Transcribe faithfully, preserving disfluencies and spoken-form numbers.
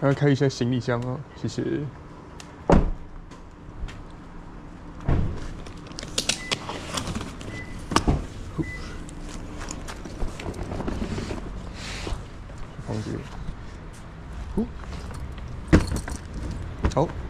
还要开一下行李箱哦，谢谢。放这个，好。